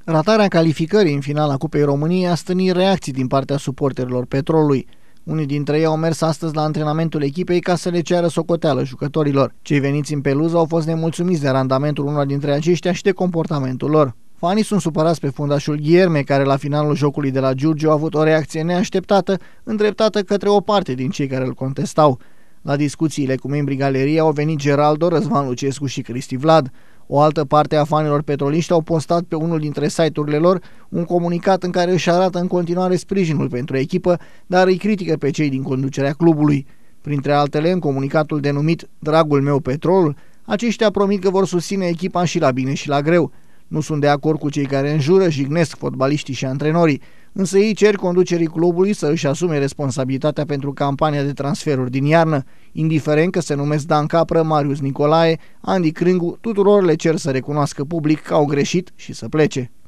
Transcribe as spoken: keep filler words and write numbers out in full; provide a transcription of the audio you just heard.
Ratarea calificării în finala Cupei României a stârnit reacții din partea suporterilor Petrolului. Unii dintre ei au mers astăzi la antrenamentul echipei ca să le ceară socoteală jucătorilor. Cei veniți în peluză au fost nemulțumiți de randamentul unor dintre aceștia și de comportamentul lor. Fanii sunt supărați pe fundașul Gherme, care la finalul jocului de la Giurgiu a avut o reacție neașteptată, îndreptată către o parte din cei care îl contestau. La discuțiile cu membrii galeriei au venit Geraldo, Răzvan Lucescu și Cristi Vlad. O altă parte a fanilor petroliști au postat pe unul dintre site-urile lor un comunicat în care își arată în continuare sprijinul pentru echipă, dar îi critică pe cei din conducerea clubului. Printre altele, în comunicatul denumit Dragul meu Petrol, aceștia promit că vor susține echipa și la bine și la greu. Nu sunt de acord cu cei care înjură, jignesc fotbaliștii și antrenorii, însă ei cer conducerii clubului să își asume responsabilitatea pentru campania de transferuri din iarnă. Indiferent că se numesc Dan Capră, Marius Nicolae, Andy Crângu, tuturor le cer să recunoască public că au greșit și să plece.